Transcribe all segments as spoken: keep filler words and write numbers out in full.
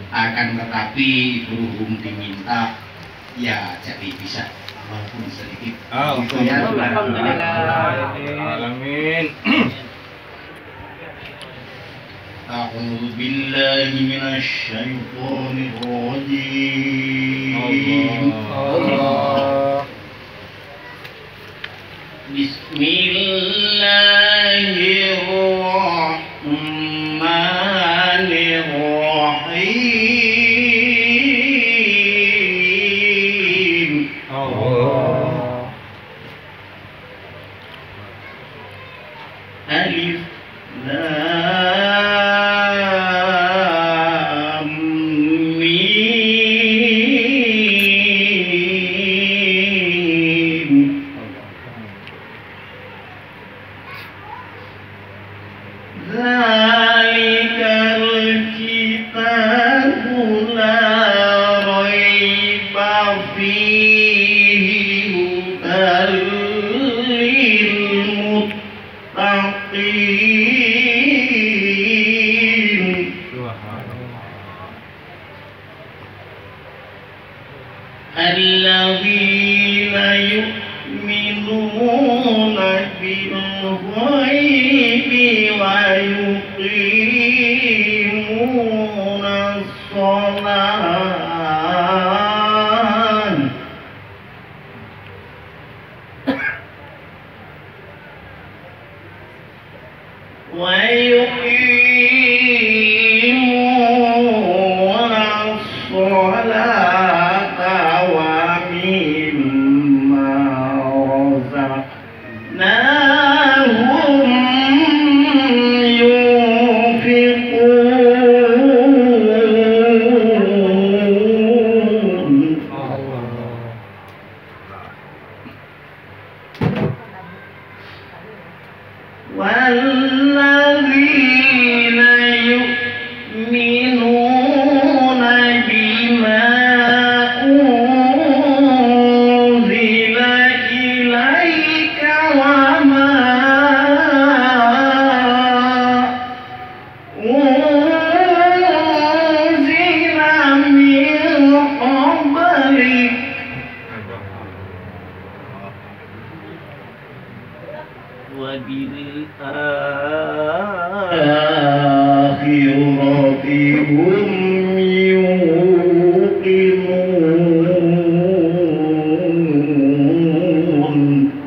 akan tetapi belum diminta ya jadi bisa walaupun sedikit. Alhamdulillah. Alamin. A'udzu billahi minasy syaithanir rajim. Allah. Bismillahirrahmanirrahim. Allah. Alif Lam Mim. Zalikal kitabu la raiba fihi hudal lil muttaqin. Alladzina yu'minuna bil ghaibi wa yuqimuna as-shalah wa yuqimuna as-salata wa mimma razaqnahum yunfiqun. وَالَّذِينَ يُؤْمِنُونَ بِمَا أُنزِلَ إِلَيْكَ وَمَا أُنزِلَ مِن قَبْلِكَ وَبِالْآخِرَةِ هُمْ يُوقِنُونَ.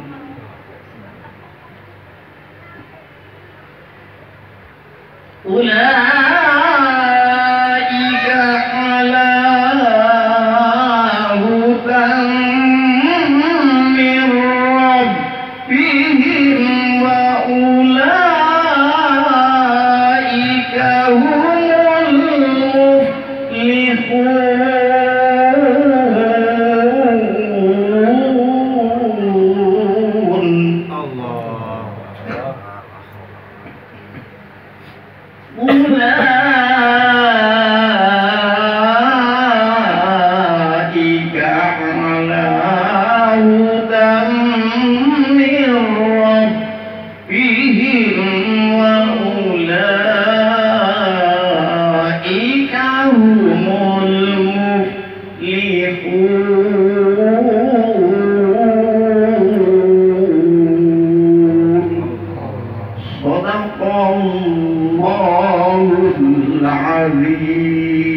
أُولَئِكَ عَلَى هُدًى مِّن رَّبِّهِمْ وَأُولَئِكَ هُمُ المفلحون. أولئك على هدى من ربهم وأولئك هم المفلحون. صدق الله العظيم.